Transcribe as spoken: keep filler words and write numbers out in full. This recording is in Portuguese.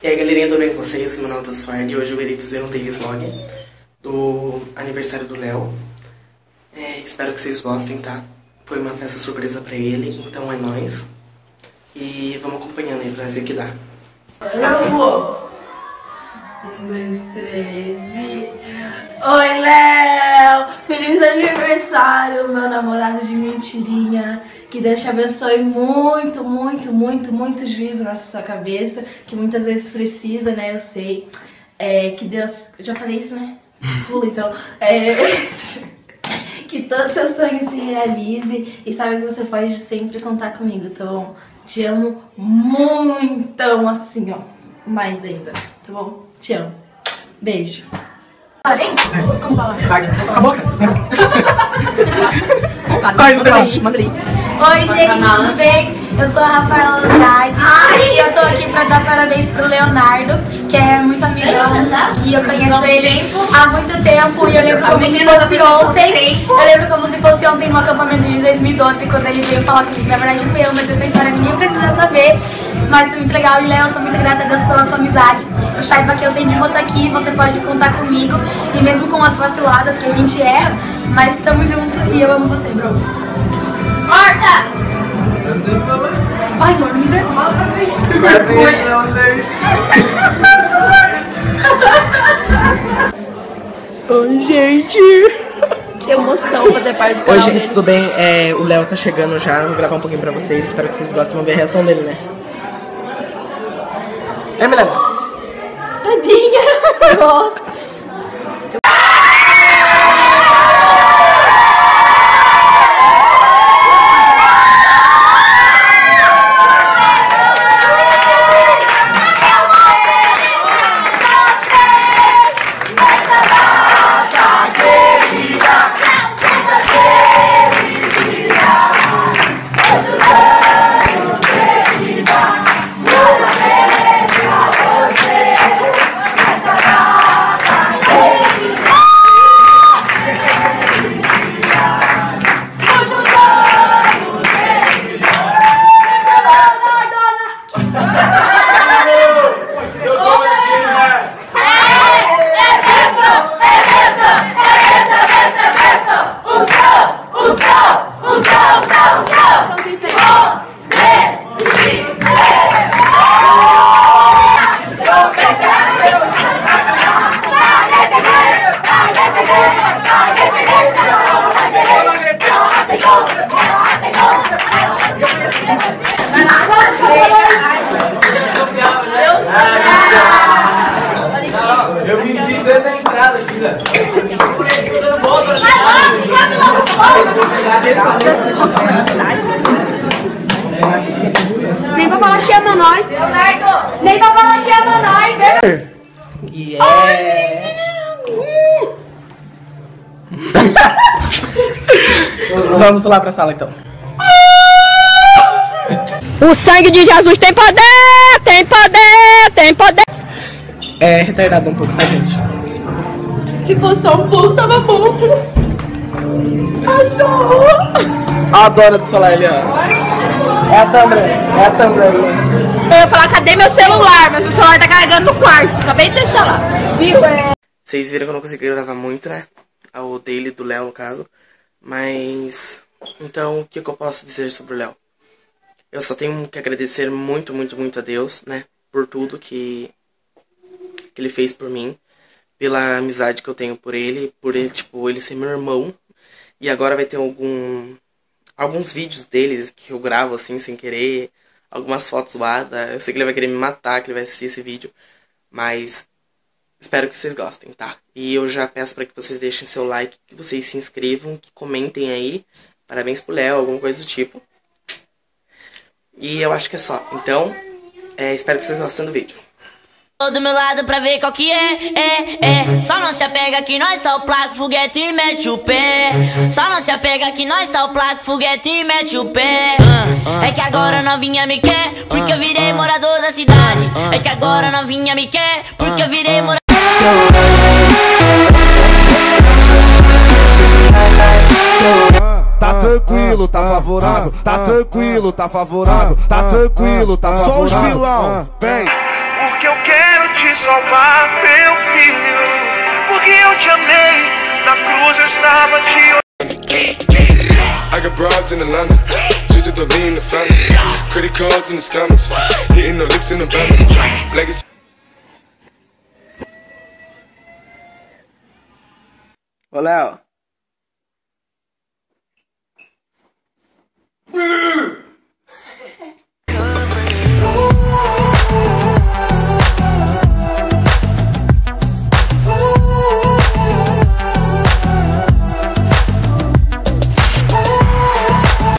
E aí galerinha, tudo bem com vocês? Meu nome é Tassuard e hoje eu irei fazer um daily vlog do aniversário do Léo. É, espero que vocês gostem, tá? Foi uma festa surpresa pra ele, então é nóis. E vamos acompanhando aí pra ver o que dá. Um, dois, três e... Oi, Léo! Feliz aniversário, meu namorado de mentirinha. Que Deus te abençoe muito, muito, muito, muito juízo na sua cabeça. Que muitas vezes precisa, né? Eu sei. É, que Deus... Eu já falei isso, né? Pula, então. É... que todos os seus sonhos se realizem. E sabe que você pode sempre contar comigo, tá bom? Te amo muito, assim, ó. Mais ainda, tá bom? Te amo. Beijo. Parabéns? Como fala? Acabou? Sorry, manda aí. Manda aí. Oi, gente, tudo bem? Eu sou a Rafaela Andrade e eu tô aqui pra dar parabéns pro Leonardo, que é muito amigão, que eu conheço ele há muito tempo e eu lembro como se fosse ontem. Eu lembro como se fosse ontem no acampamento de dois mil e doze, quando ele veio falar comigo. Na verdade, foi eu, mas essa história ninguém precisa saber. Mas foi muito legal e, Léo, eu sou muito grata a Deus pela sua amizade. Eu saiba que eu sempre vou estar aqui, você pode contar comigo. E mesmo com as vaciladas que a gente erra, mas estamos juntos e eu amo você, bro. Corta! Vai, amor, não me envergonha. Oi, gente! Que emoção fazer parte do canal. Oi, gente, dele. tudo bem? É, o Léo tá chegando já, vou gravar um pouquinho pra vocês. Espero que vocês gostem, vamos ver a reação dele, né? É, Milena? Tadinha! Nossa. Eu me vi dentro da entrada aqui, velho. Nem pra falar que ama nós. Nem pra falar que ama nós. Yeah. Vamos lá pra sala então. O sangue de Jesus tem poder, tem poder, tem poder. É retardado um pouco, tá, gente? Se fosse só um pouco, tava bom. Achou? A dona do celular ali, ó. É a Tambra, é a Tambra ali. Eu ia falar, cadê meu celular? Mas meu celular tá carregando no quarto. Acabei de deixar lá. Viu? Vocês viram que eu não consegui gravar muito, né? O daily do Léo, no caso. Mas... Então, o que, que eu posso dizer sobre o Léo? Eu só tenho que agradecer muito, muito, muito a Deus, né? Por tudo que... que ele fez por mim, pela amizade que eu tenho por ele, por ele, tipo, ele ser meu irmão. E agora vai ter algum alguns vídeos deles que eu gravo assim sem querer, algumas fotos zoadas. Eu sei que ele vai querer me matar, que ele vai assistir esse vídeo, mas espero que vocês gostem, tá? E eu já peço para que vocês deixem seu like, que vocês se inscrevam, que comentem aí, parabéns pro Léo, alguma coisa do tipo. E eu acho que é só. Então, é, espero que vocês gostem do vídeo. Do meu lado pra ver qual que é, é, é. Só não se apega que nós tá o placo, foguete e mete o pé. Só não se apega que nós tá o placo, foguete e mete o pé. É que agora novinha me quer, porque eu virei morador da cidade. É que agora novinha me quer, porque eu virei morador. Tá tranquilo, tá favorável, tá tranquilo, tá favorável, tá tranquilo, tá favorável. Só os vilão, vem. porque eu quero te salvar, meu filho. Porque eu te amei, na cruz eu estava te I got broads in Atlanta, just to lean the family. Credit cards in the scammers, hitting the licks in the van. Legacy. Ô, Léo.